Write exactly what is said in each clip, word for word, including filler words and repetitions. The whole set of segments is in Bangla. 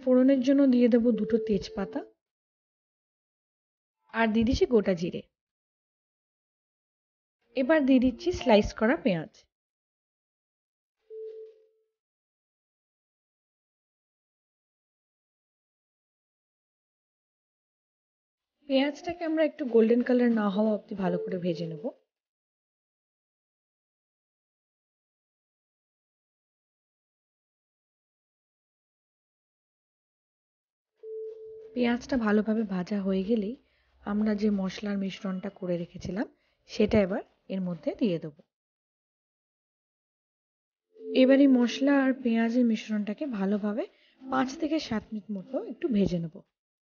ফোড়নের জন্য দিয়ে দেবো দুটো তেজপাতা আর দিয়ে দিচ্ছি গোটা জিরে। এবার দিয়ে দিচ্ছি স্লাইস করা পেঁয়াজ। পেঁয়াজটাকে আমরা একটু গোল্ডেন কালার না হওয়া অবধি ভালো করে ভেজে নেব। পেঁয়াজটা ভালোভাবে ভাজা হয়ে গেলেই আমরা যে মশলার মিশ্রণটা করে রেখেছিলাম সেটা এবার এর মধ্যে দিয়ে দেব। এবার এই মশলা আর পেঁয়াজের মিশ্রণটাকে ভালোভাবে পাঁচ থেকে সাত মিনিট মতো একটু ভেজে নেব।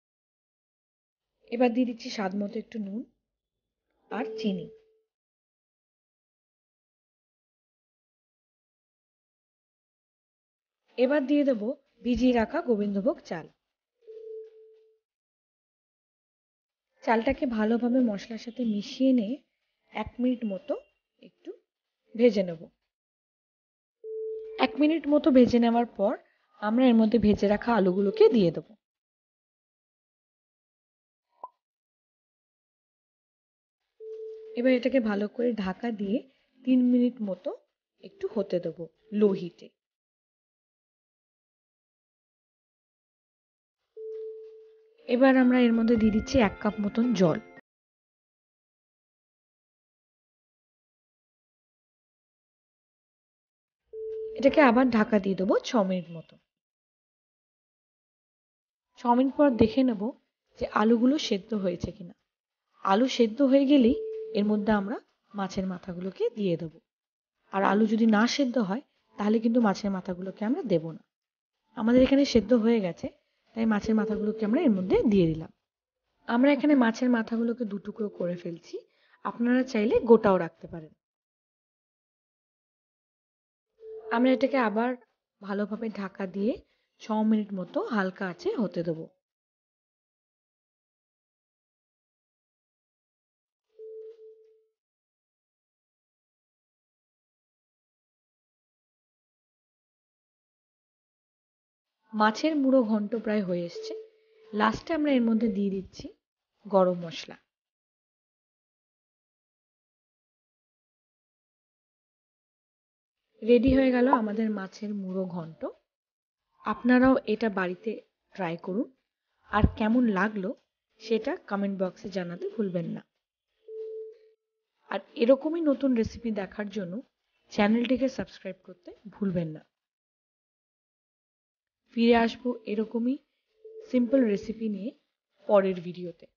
এবার দিয়ে দিচ্ছি স্বাদ মতো একটু নুন আর চিনি। এবার দিয়ে দেব ভিজিয়ে রাখা গোবিন্দভোগ চাল। চালটাকে ভালোভাবে মশলার সাথে মিশিয়ে নিয়ে এক মিনিট মতো একটু ভেজে নেব। এক মিনিট মতো ভেজে নেওয়ার পর আমরা এর মধ্যে ভেজে রাখা আলুগুলোকে দিয়ে দেব। এবার এটাকে ভালো করে ঢাকা দিয়ে তিন মিনিট মতো একটু হতে দেব লো হিটে। এবার আমরা এর মধ্যে দিয়ে দিচ্ছি এক কাপ মতন জল। এটাকে আবার ঢাকা দিয়ে দেবো ছ মিনিট মতো। ছ মিনিট পর দেখে নেব যে আলুগুলো সেদ্ধ হয়েছে কিনা। আলু সেদ্ধ হয়ে গেলেই এর মধ্যে আমরা মাছের মাথাগুলোকে দিয়ে দেব। আর আলু যদি না সেদ্ধ হয় তাহলে কিন্তু মাছের মাথাগুলোকে আমরা দেব না। আমাদের এখানে সেদ্ধ হয়ে গেছে, তাই মাছের মাথাগুলোকে আমরা এর মধ্যে দিয়ে দিলাম। আমরা এখানে মাছের মাথাগুলোকে দু টুকরো করে ফেলছি, আপনারা চাইলে গোটাও রাখতে পারেন। আমরা এটাকে আবার ভালোভাবে ঢাকা দিয়ে ছ মিনিট মতো হালকা আঁচে হতে দেবো। মাছের মুড়ো ঘন্ট প্রায় হয়ে এসছে। লাস্টে আমরা এর মধ্যে দিয়ে দিচ্ছি গরম মশলা। রেডি হয়ে গেল আমাদের মাছের মুড়ো ঘন্ট। আপনারাও এটা বাড়িতে ট্রাই করুন, আর কেমন লাগলো সেটা কমেন্ট বক্সে জানাতে ভুলবেন না। আর এরকমই নতুন রেসিপি দেখার জন্য চ্যানেলটিকে সাবস্ক্রাইব করতে ভুলবেন না। ফিরে আসবো এরকমই সিম্পল রেসিপি নিয়ে পরের ভিডিওতে।